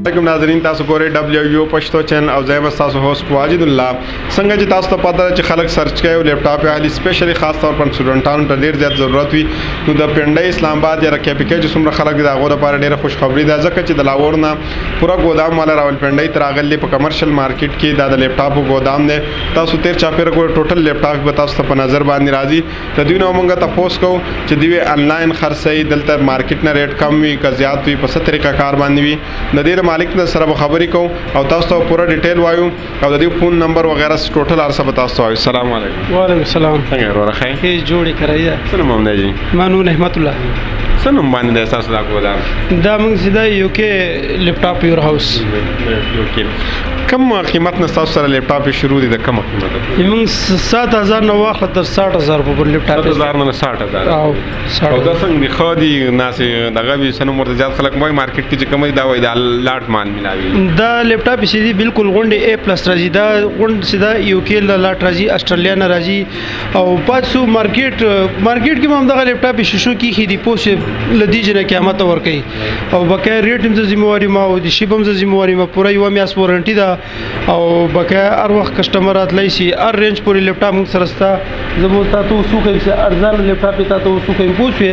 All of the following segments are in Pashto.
नाज़रीन तासु गोरे WU पश्तो चैनल और ज़ैब तासु होस्ट वाजिदुल्लाह संग जी तासु तो पता है खलक सर्च कयो लैपटॉप हाली स्पेशली खास तौर पर स्टूडेंटान ट ढेर ज़्यादा ज़रूरत हुई तो द पिंडई इस्लामाबाद या रखे पिके जो सुमरा खलक दा गोदा पार ढेर खुशखबरी दा ज़क च दलावर ना पूरा गोदाम वाला रावलपिंडी तरागली पर कमर्शियल मार्केट की दा लैपटॉप गोदाम ने तासु तेर चापेर को टोटल लैपटॉप बतासु तो नज़र बांध राजी तदीन उमंगा तपोस को दिवे ऑनलाइन खर्च दलता मार्केट ना रेट कम हुई का ज़्यादा हुई पस तरीका कार बांधी हुई नदीर मालिक ने सर खबरी को और तास्तो पूरा डिटेल वायु और नदी फ़ोन नंबर वगैरह टोटल आरसा बतास्तो आयु अस्सलाम वालेकुम। वालेकुम सलाम। संगे रो रखे ये जोड़ी कराया सनम हमने जी मानू रहमतुल्लाह सनम बांध दे सास दा को दामंग सीधा यूके लैपटॉप योर हाउस यूके कम कीमत न सास सर लैपटॉप शुरू दी कम कीमत यमंग 7000 न वाखत 60000 पर लैपटॉप 7000 न 60000 आओ 60 और दसंग भी खदी नास दगा भी सनम मर ज्यादा खलक मोय मार्केट की कम दा वई दा लाट मान मिलावी दा लैपटॉप सीधी बिल्कुल गोंडे A+ राजी दा गोंड सीधा यूके लाट राजी ऑस्ट्रेलिया न राजी और 500 मार्केट की हम दा लैपटॉप शिशु की खीदी पोस लदी जने क़यामत और कई और बकाया रेट में जिम्मेवारी मा और शिपम से जिम्मेवारी मा पूरा युवा में वारंटी दा और बकाया हर वक्त कस्टमर आतलाई सी हर रेंज पूरी लैपटॉप में सरस्ता जब होता तो उसको कहीं से अर्जान लैपटॉप देता तो उसको कहीं पूछे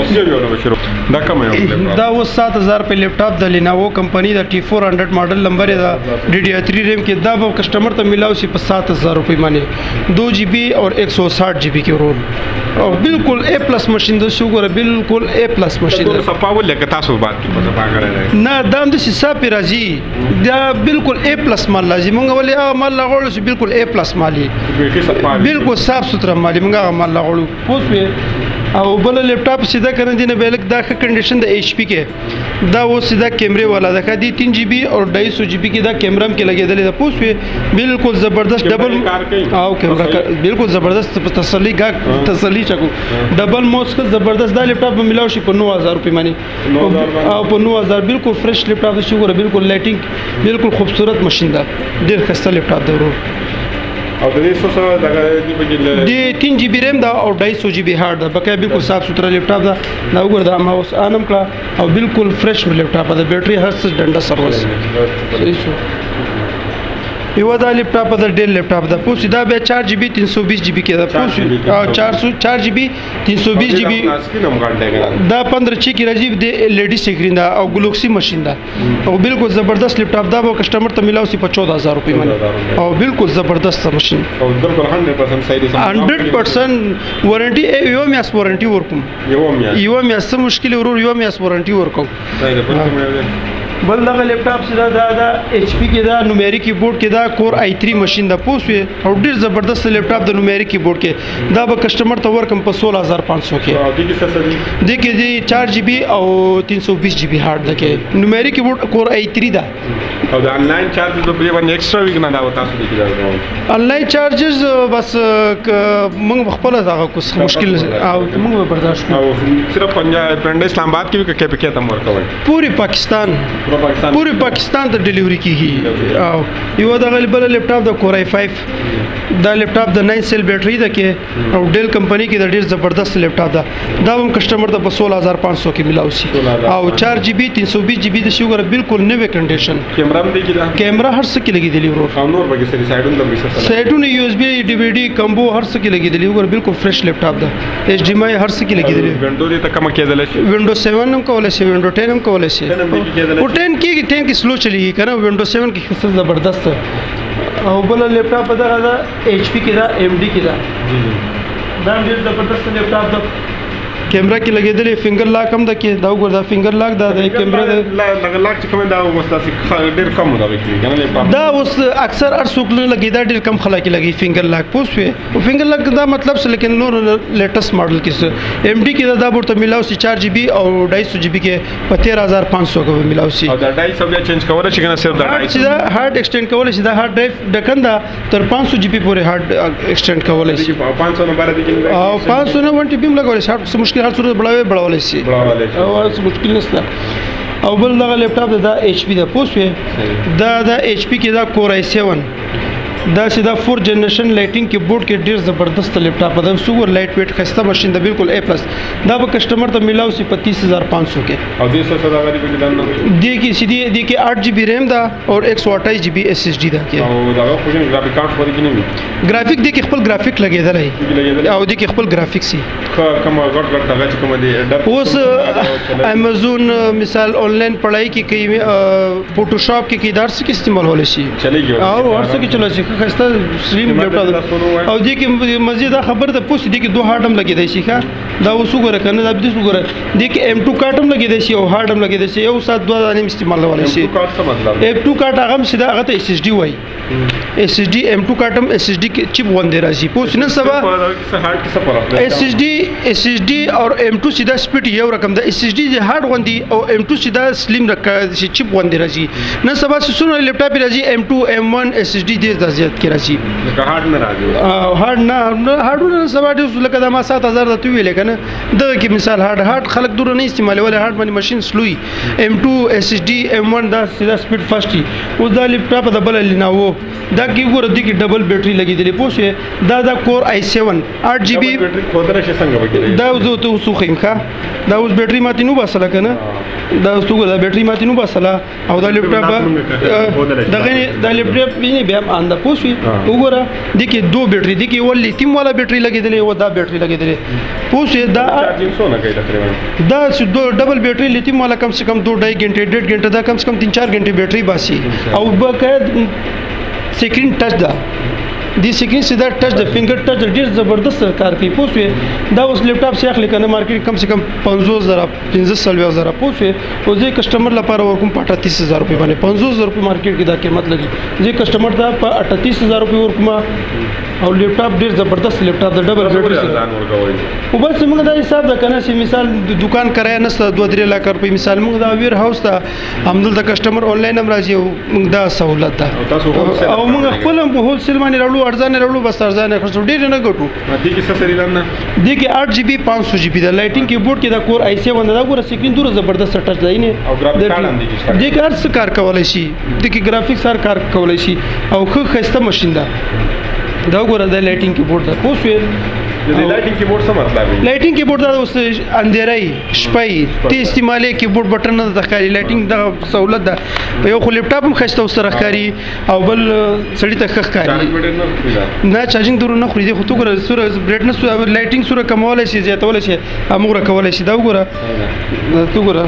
दा कम है दा वो 7000 पे लैपटॉप दा लेना वो कंपनी दा T400 मॉडल नंबर है दा DDR3 रैम के दा वो कस्टमर तो मिलाओ सी 7000 रुपये माने 2 GB और 160 GB के रोल और बिल्कुल A+ मशीन दो शुगर बिल्कुल A+ मशीन तो सपावल लेके तासु बात की पता करे ना दाम दे सिसा पे राजी दा बिल्कुल A+ माल लाजी मंगा वाले माल लागोल से बिल्कुल A+ माली बिल्कुल साफ सुथरा माली मंगा माल लागोल पोस पे और बल लैपटॉप सीधा करने दिन बेलक दा कंडीशन दा HP के दा वो सीधा कैमरे वाला देखा दी 3 GB और 250 GB की दा कैमरा में के लगे दले दा पोस पे बिल्कुल ज़बरदस्त डबल आओ कैमरा बिल्कुल ज़बरदस्त तसल्ली गा तसल्ली चको डबल माउस का ज़बरदस्त दा लैपटॉप में मिलाओ शी 9000 रुपये मानी आओ 9000 बिल्कुल फ्रेश लैपटॉप शुगर बिल्कुल लाइटिंग बिल्कुल खूबसूरत मशीन दा देर खस्ता लैपटॉप दा और दी 3 GB रैम दा और 250 GB हार्ड दा बकाया बिल्कुल साफ सुथरा लैपटॉप दा ना उगर दा माउस आनम का और बिल्कुल फ्रेश लैपटॉप दा बैटरी हर से डंडा सर्विस युवा दा लैपटॉप दा डेल लैपटॉप दा पूछ दा बे 4 GB 320 GB के दा पूछ 4 GB 320 GB दा 15 ची की राजीव दे LED स्क्रीन दा और गैलेक्सी मशीन दा और बिल्कुल ज़बरदस्त लैपटॉप दा वो कस्टमर तो मिलाओ सी 14000 रुपये में और बिल्कुल ज़बरदस्त मशीन और बिल्कुल 100% सही 100% वारंटी युवा में वारंटी वर्कम युवा में सब मुश्किल युवा में वारंटी वर्कम बल दगा लैपटॉप से दा HP के दा न्यूमेरिक कीबोर्ड के दा कोर i3 मशीन दा पोस वे और डेर ज़बरदस्त लैपटॉप दा न्यूमेरिक कीबोर्ड के दा ब कस्टमर तो वर्कम पर 16500 के देखिए जी 4 GB और 320 GB हार्ड दा के न्यूमेरिक कीबोर्ड कोर i3 दा और ऑनलाइन चार्जेस तो ये वन एक्स्ट्रा वीक ना दा बता सके जा ऑनलाइन चार्जेस बस मंग खपला दा कुछ मुश्किल मंग बर्दाश्त सिर्फ पंजाब पिंड इस्लामाबाद की भी के तम वर्क पूरी पाकिस्तान तक डिलीवरी की ही युवा दा गलबल लैपटॉप दा कोर i5 दा लैपटॉप दा 9 सेल बैटरी दा के और डेल कंपनी की दा डेर ज़बरदस्त लैपटॉप दा हम कस्टमर दा 16500 की मिलाओ सी और 4 GB 320 GB दा शुगर बिल्कुल नवे कंडीशन कैमरा में देखी दा कैमरा हर से की लगी दिली और बगे से साइडन दा साइडन USB DVD कम्बो हर से की लगी दिली और बिल्कुल फ्रेश लैपटॉप दा HDMI हर से की लगी दिली विंडो दे तक कम के दले विंडो 7 को वाले से विंडो 10 को वाले से 10 की स्लो चलेगी करना विंडो 7 की सबसे ज़बरदस्त है और बोला लैपटॉप बता रहा था HP की दा AMD की दा ज़बरदस्त लैपटॉप दा कैमरा की लगे दले फिंगर लॉक हम दा के दा उगर दा फिंगर लॉक दा कैमरा दा लॉक कम दा मस्ता से डेर कम होदा के दा उस अक्सर हर सुकल लगी दा डेर कम खला की लगी फिंगर लॉक पूछ पे वो फिंगर लॉक दा मतलब से लेकिन लो लेटेस्ट मॉडल की MD की दा बोर तो मिलाओ सी 4 GB और 250 GB के 13500 को मिलाओ सी और 250 चेंज कवर छिकना सिर्फ दा सीधा हार्ड एक्सटेंड कवर सीधा हार्ड ड्राइव डकन दा तर 500 GB पूरे हार्ड एक्सटेंड कवर सी 500 नंबर दी 500 न 1 TB लगा वाले से मुश्किल हर सूरत बड़ा वाले सी और मुश्किल नस्ता अव्वल दा लैपटॉप दा HP दा पोस्ट पे दा HP के दा कोर i7 دا چې دا 4 جنریشن لایټینګ کیبورډ کې ډیر زبردست لیپټاپ ده سوپر لایټ ویټ خسته ماشین ده بالکل A پلس دا به کسٹمر ته ملاو سی 35500 کې او دې څه دا غریب کې دنه دې کې سیدی دې کې 8 GB ریم ده او 128 GB SSD ده کې او دا خو څنګه ګرافیک کارت ورته کې نه ګرافیک دې کې خپل ګرافیک لګیدل او دې کې خپل ګرافیک سي کوم غټ دغه چې کوم دې اوس امازون مثال آنلاین پڑھائی کې کوي فوټوشاپ کې دار څه کې استعمال هول شي چلیږي او ورڅ کې چلو شي خسته سلیم لیپټاپ او دې کې مزید خبر ده پوس دې کې دوه هارډم لګیدای شي ښا دا اوس وګوره کنه دا دې وګوره دې کې M2 کارټم لګیدای شي او هارډم لګیدای شي یو سات دوه دانې استعمال ولای شي کارت څه مطلب M2 کارت هغه سیده هغه ته SSD وای SSD M2 کارټم SSD کې چپ وندې راځي پوس نن سبا SSD او M2 سیده سپیډ یو رقم ده SSD د هارډ وندې او M2 سیده سلیم رقم چپ وندې راځي نن سبا سونه لیپټاپ راځي M2 M1 SSD دې د زیات کې راځي هارډ نه راځي هارډ نه هارډونه سبا دې لکه د ما 7000 د تو ویل کنه دغه کې مثال هارډ خلک دور نه استعمالوي هارډ باندې ماشين سلوي M2 SSD M1 دا سیده سپیډ فاستي اوس دا لیپټاپ د بل لیناوو دا کې ګور دي کې ډبل بیټري لګیدلې پوښه دا کور i7 8GB بیټري خودره شي څنګه وکړي دا زه ته وسوخیم ښه دا اوس بیټري ماته نو باسله کنه دا اوس ته دا بیټري ماته نو باسله او دا لیپټاپ دا لیپټاپ نه بیا انده پوښي وګوره دي کې دوه بیټري دي کې ول لیتیم والا بیټري لګیدلې او دا بیټري لګیدلې پوښه دا چارجینګ څونه کوي تقریبا دا چې ډبل بیټري لیتیم والا کم سے کم 2.5 غنټه 1.5 غنټه دا کم سے کم 3-4 غنټه بیټري باسي او بقید سکرین ټچ دا دی سکرین سیدا ټچ د فینګر ټچ ډیر زبردست کار کوي پوښوي دا اوس لیپټاپ سي اخلي کنه مارکیټ کم سے کم 15000 پوښوي او زه کسٹمر لپاره ورکوم 38000 روپے باندې 50000 روپے مارکیټ کې دا قیمت لګي زه کسٹمر ته 38000 روپے ورکوم او لیپټاپ ډیر زبردست لیپټاپ د ډبل بیټري سره او بس موږ دا حساب دا کنه چې مثال د دکان کرایه نسته 2-3 لک روپے مثال موږ دا ویر هاوس ته عمل د کسٹمر آنلاین هم راځي موږ دا سہولت ده او موږ خپل په هول سیل باندې راړو ارزانه راړو بس ارزانه خرڅو ډیر نه ګټو دې کې څه سری لاندې دې کې 8GB 500GB دا لایټینګ کیبورډ کې دا کور i7 دا ګوره سکرین دور زبردست ټچ دی نه او ګرافیک کارت هم دې کې هر څه کار کولای شي دې کې ګرافیک سره کار کولای شي او خسته ماشین ده دا ګوره د لایټینګ کیبورډ ده پوښوي د لایټینګ کیبورډ څه مطلب دی لایټینګ کیبورډ دا اوس اندرای شپای ته استعمالي کیبورډ بټن نه ځخاري لایټینګ دا سہولت ده یو خو لیپټاپ هم خسته سره ښکاری او بل سړی ته ښکاری نه چارجینګ دور نه خوري دي خو تو ګره سره برایټنس لایټینګ سره کمول شي زیاتول شي امغه کول شي دا وګوره تو ګره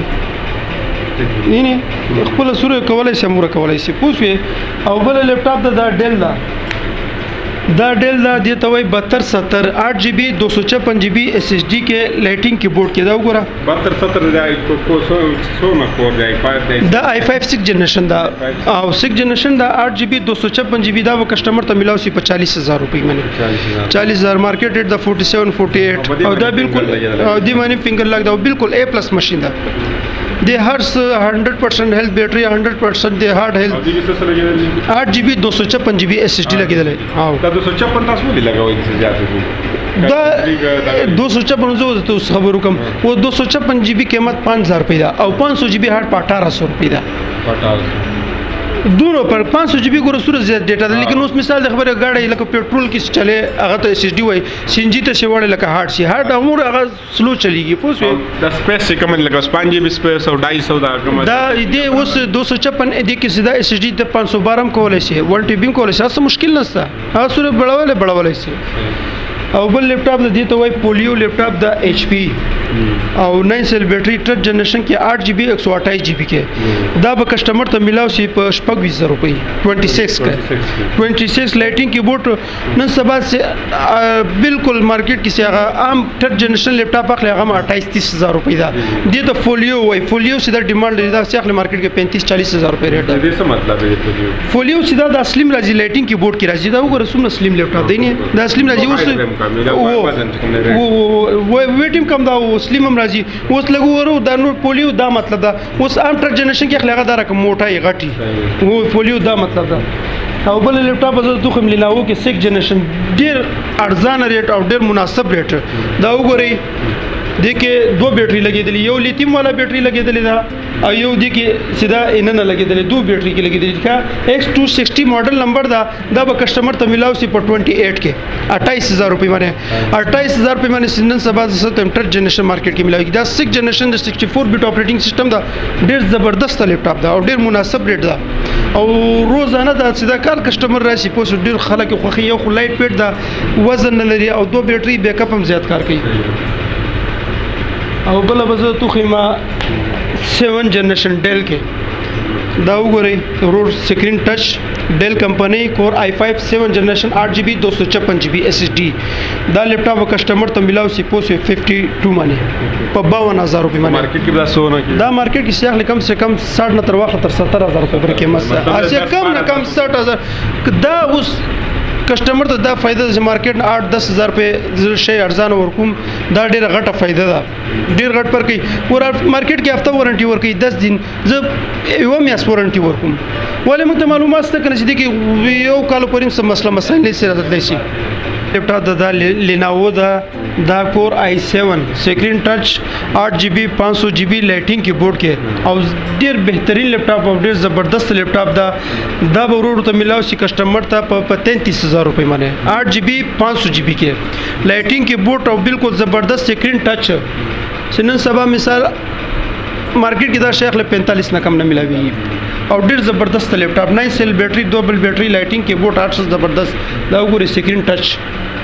نه خپل سره کولای شي امغه کولای شي پوښوي او بل لیپټاپ دا ډیل دا ډیل دا دی ته وای 7270 8GB 256GB SSD کې لایټینګ کیبورډ کې دا وګوره 7270 دا کو نه کور دی 5 دی دا i5 6 جنریشن دا او 6 جنریشن دا 8GB 256GB دا کسٹمر ته ملاو سی 45000 روپے باندې 40000 مارکیټ ریټ دا 47 48 او دا بالکل او دی باندې فینګر لاک دا بالکل A+ ماشین دا دی هر 100% هیلث بیټری 100% دی هارد هیلث 8GB 256GB SSD لګیدل او دا 256 تاسو ولې لګوي چې زیات دا 256 زو ته خبرو کوم او 256GB قیمت 5000 روپے دا او 500GB هارد 1800 روپے دا 1800 دونو پر 500GB ګور سره زیات ډیټا ده لیکن اوس مثال د خبره غاړه لکه پېټرول کې چلے هغه ته SSD وای سینجی ته شوړ لکه هارد شي هارد امور هغه سلو چلیږي پوه د سپیس کوم لکه 5GB سپیس او 250 دا کوم دا دې اوس 256 دې کې سیده SSD ته 512 کولای شي 1TB کولای شي څه مشکل نشته هغه سره بڑاولای شي او بل لیپټاپ د دې ته وای پولیو لیپټاپ د HP او 9 سیل بیټری ټچ جنریشن کې 8GB 128GB کې دا به کسٹمر ته ملاو شي په 25000 روپے 26 لایټینګ کیبورډ نن سبا سے بالکل مارکیټ کې سي هغه عام ټچ جنریشن لیپټاپ اخلي هغه 28000 روپے دا دې ته فولیو وای فولیو سیده ډیمانډ دا سي اخلي مارکیټ کې 35-40000 روپے ریټ دی څه مطلب دی فولیو سیده د اسلیم راځي لایټینګ کیبورډ کې راځي دا وګوره سم اسلیم لیپټاپ دی نه دا اسلیم راځي اوس ویټیم کم دا سلیم هم راځي اوس لګو ورو دا نو پولیو دا مطلب دا اوس عام ټر جنریشن کې خلګه دا رقم موټای غټي وو پولیو دا مطلب دا او بل لیپټاپ زه دوخم لیناوو کې 6 جنریشن ډیر ارزان ریټ او ډیر مناسب ریټ دا وګورئ دې کې دوه بیټري لګېدلې یو لیتیم والا بیټري لګېدلې ده او یو دې کې سیده اننه لګېدلې دوه بیټري کې لګېدلې کا X260 ماډل نمبر دا به کسٹمر ته ملاو سي په 28 کې 28000 روپے باندې 28000 روپے باندې نن سبا ستم ټر جنریشن مارکیټ کې ملاوي دا 6 جنریشن د 64 بیٹ اپریټینګ سیستم دا ډېر زبردست لیپټاپ دا او ډېر مناسب ریټ دا او روزانه دا سیده کار کسٹمر راشي پوس ډېر خلک خوخي یو لایټ ویټ دا وزن نه لري او دوه بیټري بیک اپ هم زیات کار کوي او بل به تو خیمه 7 جنریشن ډیل کې دا وګورئ ورور سکرین ټچ ډیل کمپنی کور i5 7 جنریشن 8GB 256GB SSD دا لیپټاپ کسٹمر ته ملاو سی پوس 52 باندې په 52000 روپے باندې مارکیټ کې دا سونه کې دا مارکیټ کې سیاخ کم سے کم 60 نه تر واخله تر 70000 روپے پر قیمت اسه کم نه کم 60000 دا اوس کسٹمر ته دا فائدہ د مارکیټ 8-10000 روپے شی ارزان ورکوم دا ډیره غټه فائدہ ده ډیر غټ پر کوي ور مارکیټ کې هفته وارنټي ورکوي 10 دن زه یو میاس وارنټي ورکوم ولې موږ ته معلومات ست کنه چې دغه یو کال پورې سم مسله مسایل سره راتلی شي لیپټاپ دا لیناوو دا کور i7 سکرین ټچ 8GB 500GB لایټینګ کیبورډ کې او ډیر بهترین لیپټاپ او ډیر زبردست لیپټاپ دا به ورور ته ملاو شي کسٹمر ته په 33000 روپے باندې 8GB 500GB کې لایټینګ کیبورډ او بالکل زبردست سکرین ټچ سنن سبا مثال مارکیټ کې دا شیخ له 45 نه کم نه ملاوي او ډیر زبردست لیپټاپ 9 سیل بیټری ډبل بیټری لایټینګ کیبورډ 800 زبردست دا وګورئ سکرین ټچ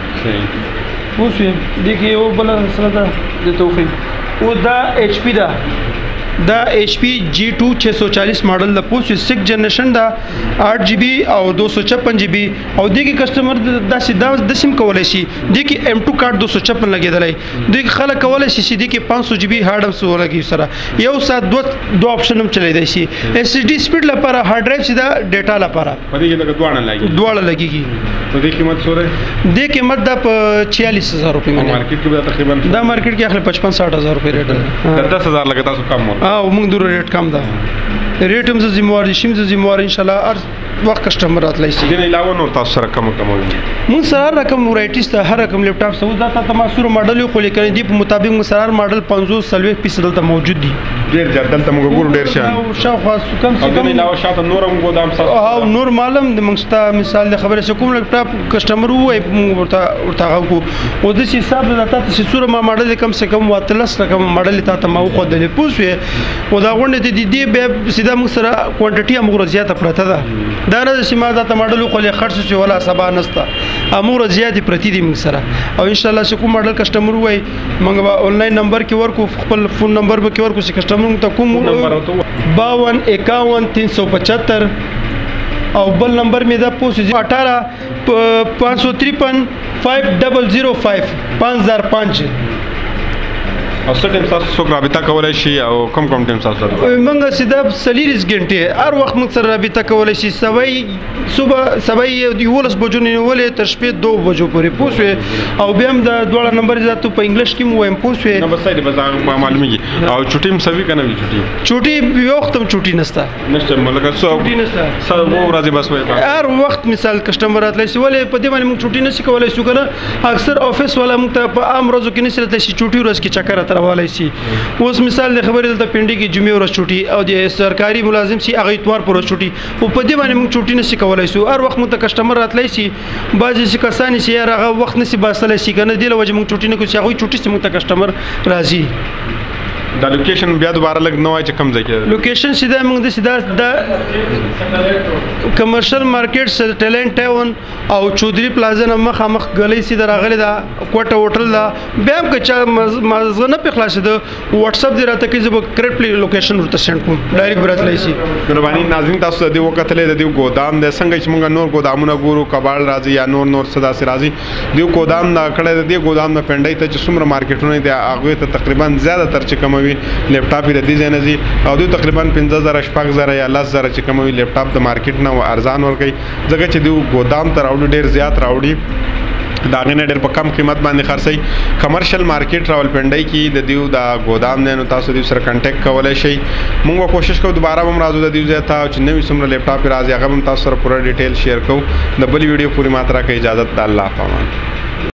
صحیح اوس دغه یو بل سره دا د توفیق او دا HP دا HP G2 640 ماډل د پوس 6 جنریشن دا 8GB او 256GB او دغه کسٹمر دا سیدا د سیم کولای شي دغه M2 کارت 256 لګیدلای دغه خلک کولای شي چې دغه 500GB هارد هم سره لګي سره یو سات دوه اپشن هم چلای دی شي SSD سپیډ لپاره هارد ډرایو سیدا ډیټا لپاره په دې کې دواړه لګيږي په دې قیمت سره د قیمت دا په 44000 روپے باندې مارکیټ کې تقریبا دا مارکیټ کې اخلي 55-60000 روپے ریټ ده 10000 لګا تاسو کم مو او موږ دور ریټ کم ده ریټ هم ذمہوار شي ذمہوار ان شاء الله هر وخت کسٹمر راتلی شي دین علاوه نور تاسو سره کم موږ سره رقم ورایټیز ته هر رقم لیپټاپ سو دا ته تماسور ماډل خو لیکل دي په مطابق موږ سره ماډل 50 ته موجود دي ډیر ځدل ته موږ ګور ډیر شان شاوخوا کم او دین علاوه شاته نورم ګودام سره او نور معلوم د موږ مثال د خبره کوم لیپټاپ کسٹمر وای ورته غو او د حساب د تاسو چې سور ما ماډل کم سے کم واتلس رقم ماډل ته مو خو د پوسوي او دا غونډه دي به سیده موږ سره کوانټیټي موږ زیاته پرته ده دا نه چې ما دا ماډل خو له خرڅ شي ولا سبا نستا امور زیاتې پرتی دي موږ سره او ان شاء الله چې کوم ماډل کسٹمر وای موږ به آنلاین نمبر کې ورکو خپل فون نمبر به کې ورکو چې کسٹمر ته کوم 52 51 375 او بل نمبر می دا پوس 18 553 5005 5005 او څه تاسو څوک رابطه کولای شي او کوم ټیم تاسو سره موږ سیده سلیریز غنټه هر وخت موږ سره رابطه کولای شي صبح یولس بجو نه ولې تر شپې 2 بجو پورې پوسوي او بیا هم د دوړه نمبر زاتو په انګلیش کې مو هم پوسوي نو بس سایډ به معلومیږي او چټي هم سوي کنه چټي یو وخت هم چټي نسته ملګر چټي نسته سره وو راځي بس وای هر وخت مثال کسٹمر راتلی شي ولې په دې باندې موږ چټي نشي کولای شو کنه اکثر افیس والا موږ ته په عام ورځو کې نشي راتلی شي چټي ورځ کې چکر والای شي اوس مثال د خبرې د پنډي کې جمعې ورځ چټي او د سرکاري ملازم شي هغه اتوار پر ورځ چټي او په دې باندې موږ چټي نشي کولای شو هر وخت موږ ته کسٹمر راتلی شي بعضی شي کسان شي هغه وخت نشي باسل شي کنه دی لوجه موږ چټي نه کوو هغه چټي سي موږ ته کسٹمر راځي دا لوکیشن بیا دوباره لګ نوای چې کم ځای کې لوکیشن سیده موږ د سیده د کمرشل مارکیټ سټلنټ ټاون او چودري پلازا نه مخامخ غلې سیده راغلي دا کوټه هوټل دا بیا هم که مزه نه په خلاص ده واتس اپ دی راته کې زه کریکټلی لوکیشن ورته سند کوم ډایرکټ براتلی شي مهرباني ناظرین تاسو د دې وکتلې د دې ګودام د څنګه چې موږ نور ګودامونه ګورو کباړ راځي یا نور صدا سي راځي د ګودام نه کړه د دې ګودام نه پنډای ته چې څومره مارکیټونه دي هغه ته تقریبا زیاده تر چې کموي لیپټاپ د دې ځای نه زی او دوی تقریبا 15000 شپږ یا 10000 چې کوموي لیپټاپ د مارکیټ نه ارزان ورکي ځکه چې دوی ګودام ته راوړي ډیر زیات راوړي دا غنه ډیر په کم قیمت باندې خرڅي کمرشل مارکیټ راولپنډای کې د دیو دا ګودام نه نو تاسو دې سره کانټیکټ کولای شي موږ کوشش کوو دوباره هم راځو د دیو ځای ته چې نوې سمره لیپټاپ راځي هغه هم تاسو سره پوره ډیټیل شیر کوو د بل ویډیو پوری ماترا کې اجازه ده الله پامان